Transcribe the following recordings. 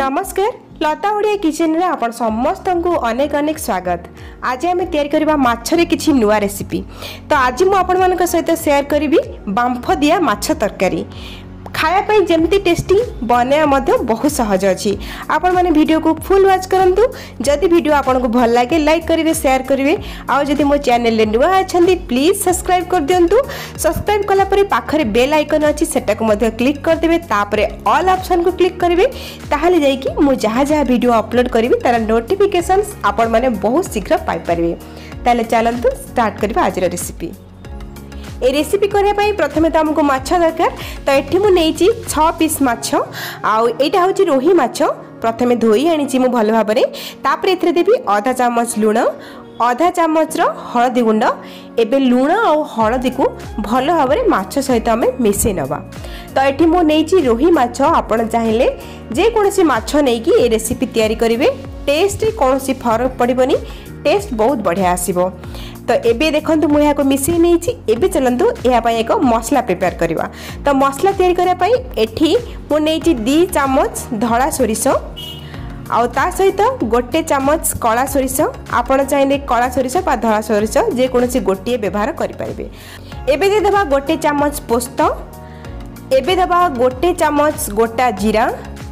नमस्कार लता ओडिया किचन रे आपण समस्त को अनेक अनेक स्वागत। आज आम तैयारी करबा माछरे किछि नुआ रेसिपी। तो आज मु आपण मानक सहित शेयर करिवि बांफ दिया माछ तरकारी। खाया जमती टेस्टी बनया मध्य बहुत सहज अच्छी। आपण माने वीडियो को फुल वॉच करंतु। जदि वीडियो आपन को भल लागे लाइक करिवे शेयर करिवे। आ जदि मो चैनल ले नुआ अछंती प्लीज सब्सक्राइब कर दियंतु। सब्सक्राइब कला परे पाखरे बेल आइकन अछि सेटा को मध्य क्लिक कर देबे। तापरे ऑल ऑप्शन को क्लिक करिवे ताहाले जाई कि मो जहा जहा वीडियो अपलोड करिवे तार नोटिफिकेशंस आपण माने बहुत शीघ्र पाई परिवे। ताले चलंतु स्टार्ट करबा आज रेसिपी। ए रेसिपी करने प्रथमे तो आमको माछ दरकार। तो ये मुझे 6 पीस माछ आईटा हूँ रोही माछ। प्रथमे धोई आनी मु भल भाव तापर ए देवी आधा चामच लुण आधा चामच हलदी गुंड। एबे लुण और हलदी को भल भाव माछ सहित आम मिसई नवा। तो ये मुझे रोही माछ आपड़ चाहिए जेकोसी माछ नहीं कि ए रेसिपी तैयारी करेंगे। टेस्ट कौन फरक पड़ोनी, टेस्ट बहुत बढ़िया आसीबो। तो एबे देखंतु मु यहाँ मिसई नहीं। एबे चलंतु यहाँ एक मसला प्रिपेयर करवा। तो मसला तैयारी करने एठी मु नहीं 2 चामच धड़ा सोरिष आउ ता सहित गोटे चामच कला सोरिष। आपण चाहिए कला सोरिष बा धड़ा सोरिष जेकोसी गोटे व्यवहार करें। एबे दे देबा गोटे चामच पोस्त। एबे देबा गोटे चामच गोटा जीरा।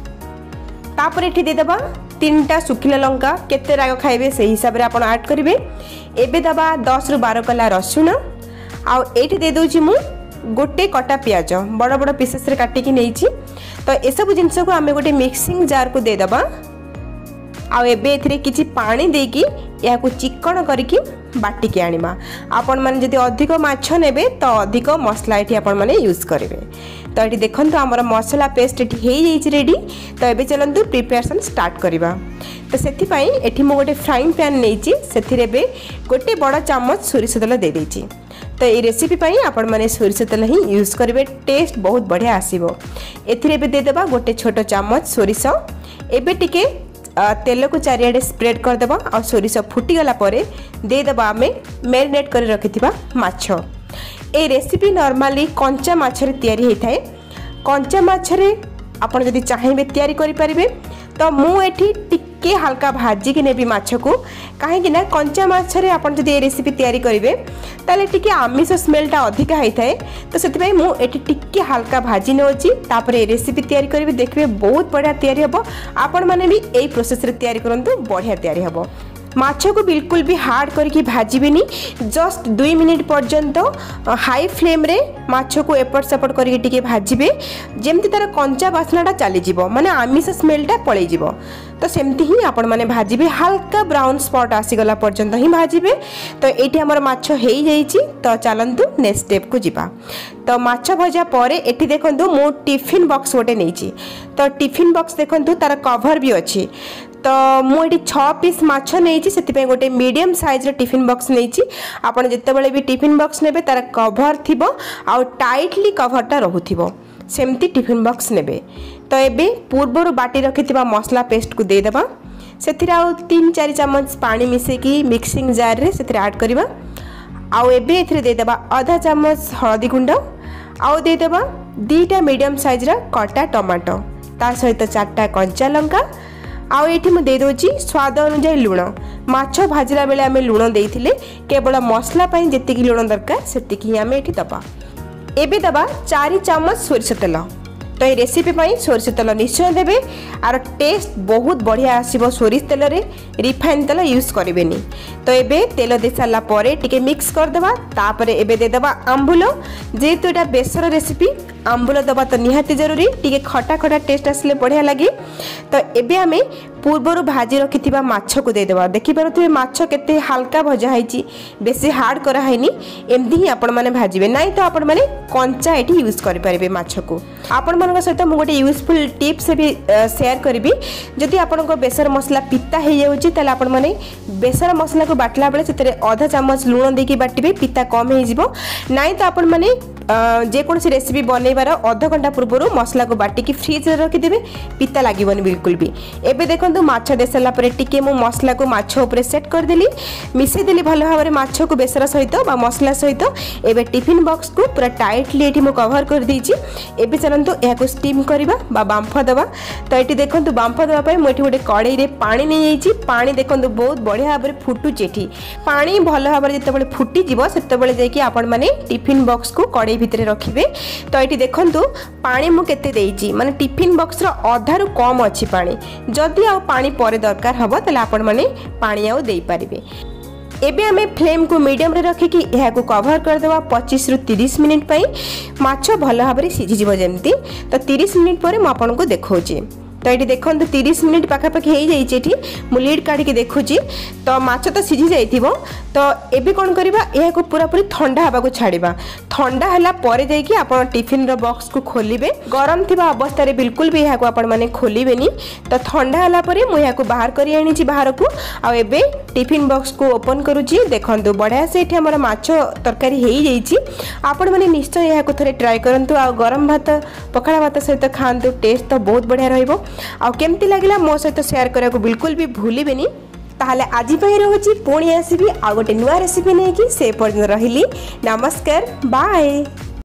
तापर एठी दे देबा 3टा सुखिला लंका। केते राग खाइबे से हिसाब रे आपण ऐड करिवे। एबे दबा 10 रु 12 कला रसुण आउ एठी दे दोची मु गोटे कटा प्याज बड़ बड़ पीसेस रे काटी की नेइची। तो ए सब जिंस को आमे गोटे मिक्सिंग जार को दे दबा। आउ एबे एथिरे किछि पानी देकी या को चिकन करके बाटी के आनिमा। आपण माने जदि अधिक माछ नेबे तो अधिक मसला एठी आपण माने यूज करिवे। तो एठी देखंतु हमर मसला पेस्ट एठी हेई जाइछि रेडी। तो एबे चलंतु प्रिपरेशन स्टार्ट करिवा। तो सेथि पई एठी मो गोटे फ्राइंग पैन नेइछि सेथिरे बे गोटे बड़ चामच सोरिष तेल दे देछि। तो ये रेसिपी पई आपण माने सोरिष तेल ही यूज करिवे। टेस्ट बहुत बढ़िया आसीबो। एथिरे बे दे देबा गोटे छोट चामच सोरिष। एबे टिके तेल को चारियाडे स्प्रेड कर देबा और सोरिष फुटी गला परे दे देबा आमे मैरिनेट कर रखिथिबा माछ। ए रेसिपी नॉर्मली कंचा माछ रे तयारी हेइ थाए। कंचा माछ रे आपण जदि चाहिबे तयारी करि परिबे। तो मु एठी टिके हल्का भाजी के नेबी माछ को। काहे ना कंचा माछ रे आपण जदि ए रेसिपी तयारी करिवे ताले टिके आमिष स्मेलटा अधिका हेइ थाए। तो सेति पई मु एठी टिके हल्का भाजी नेउची तापर ए रेसिपी तयारी करिवे। देखबे बहुत बढ़िया तयारी हबो। आपण माने भी एई प्रोसेस रे तयारी करंतु बढ़िया तयारी हबो। माछ को बिल्कुल भी हार्ड करके भाजबेनी। जस्ट 2 मिनिट पर्यंत हाई फ्लेम रे माछ को एपट सेपट करके टिके भाजबे जेमती तार कंचा बासनाटा चली जीवो माने आमिष स्मेलटा पळै जीवो। तो सेमती ही आपण माने भाजबे हल्का ब्राउन स्पॉट आसी गला पर्यंत ही भाजबे। तो एठी हमर माछ हेई जाईची। तो चलंतु नेक्स्ट स्टेप को जिबा। तो माछ भजा परे एठी देखंतु मो टिफिन बॉक्स गोटे नेइची। तो टिफिन बॉक्स देखंतु तार कवर भी अछि। तो मुझे 6 पीस माछ नहीं से गोटे मीडियम साइज टिफिन बॉक्स नहीं। आपड़ जिते भी टिफिन बॉक्स ने तार कवर थी आउ टाइटली कवरटा रोथिबो सेमती टिफिन बॉक्स नेबे। तो एबे पूर्वर बाटी रखि मसला पेस्ट को दे देबा। सेथिरे आउ 3-4 चामच पानी मिसेकी मिक्सिंग जार रे सेथिरे ऐड करबा। आउ एबे एथिरे दे देबा आधा चामच हळदी गुंड आउ दे देबा 2टा मीडियम साइज रा कटा टमाटो तार सहित 4टा कंचा लंका। आउ एठी मु दे दोची स्वाद अनुसार लुण। माछ भाजला बेले आमे लुण देइथिले केवल मसला पई जेतिकी लुण दरकार सेतिकी आमे एठी दबा। एबे दबा 4 चामच सोरिष तेल। तो ये रेसिपी पई सोरिष तेल निश्चय देबे। आर टेस्ट बहुत बढ़िया आसीबो सोरिष तेल रे। रिफाइन तेल यूज करिवेनी। तो एबे तेल दे साला परे टिके मिक्स कर देबा। तापरे एबे दे देबा आंबुल। जेतु एटा बेसर रेसिपी आंबुल दबा तो निहाती जरूरी। टिके खटा खटा टेस्ट आसले बढ़िया लगे। तो एबे आमे पूर्वर भाजी रखिथिबा माछ को दे देबा। देखि परथुबे माछ केते हल्का भजा हैची बेसी हार्ड करा हैनी। एमदी ही आपण माने भाजीबे नाही तो आपण माने कंचा एठी यूज करि परिबे माछ को। आपण मानक सहित मु गोटे यूजफुल टिप्स भी शेयर करिबी। जदि आपण को बेसर मसला पिता हे जाउची ताले आपण माने बेसर मसला को बाटला बेले सेतरे आधा चामच लूण देकी बाटिबे पिता कम हे जिवो। नाही तो आपण माने जेकोसी रेसिपी बनइबार अध घंटा पूर्व मसला को बाटिकी फ्रिज रखिदेवे पिता लगभग बिल्कुल भी। एबे देखो माछ दे सारा टिके मु मसला को माछ उपरे सेट करदेली मिसेदेली भल भाव में माछ को बेसर सहित मसला सहित एबे टिफिन बॉक्स को पूरा टाइटली ये कवर कर देछि। एबे चलंतु या स्टीम करबा बा बांफ दबा। तो ये देखो बांफ दबा मुझे गोटे कड़े रे पानी नहीं जाइए पानी देखो बहुत बढ़िया भाव में फुटुचे एठी पानी भल भाव में जिते फुटी जीव से जाकि आपण माने टिफिन बॉक्स को कड़े भितर रखिबे। तो ये देखो पानी मु केते देइछि माने टिफिन बॉक्स रो अधारु कम अछि पानी जदि आ पानी परे दरकार हबो तले आपण माने पानी आउ देई परिबे। एबे आमे फ्लेम को मीडियम रे रखिकी यह को कवर कर देवा 25 रु 30 मिनिट पई माछ भल भाव में सिझी जीव जेमती। तो 30 मिनिट पर मु आपन को देखौछि। तो ये देखो 30 मिनिट पाखापाखि हो जाइए मु लीड काढ़ी देखुची। तो माछ तो सिझी जाइथिबो। तो एबे कौन करबा यह को पूरा पूरी ठंडा हवा को छाड़िबा। ठंडा हला परे जाइए आपण टिफिन रो बॉक्स को खोलिबे गरम थिबा अवस्था रे बिल्कुल भी यह को आपण माने खोलिबेनी। तो ठंडा हला परे मु यह को बाहर करी आनीची बाहर को आ एबे टिफिन बॉक्स को ओपन करूची। देखंतु बढ़िया से एठी हमर माछ तरकारी हो जाइए। आपण माने निश्चय यह को थरे ट्राई करंतु आ गरम भात पखाला भात सहित खांतु टेस्ट तो बहुत बढ़िया रहइबो। आ केमती लागला मो सहित शेयर करने को बिल्कुल भी भूलिबेनी। ताहले आज पई रहउची पुणी आसीबी आ गोटे नुआ रेसिपी नेकी से पर्यंत रहिली। नमस्कार बाय।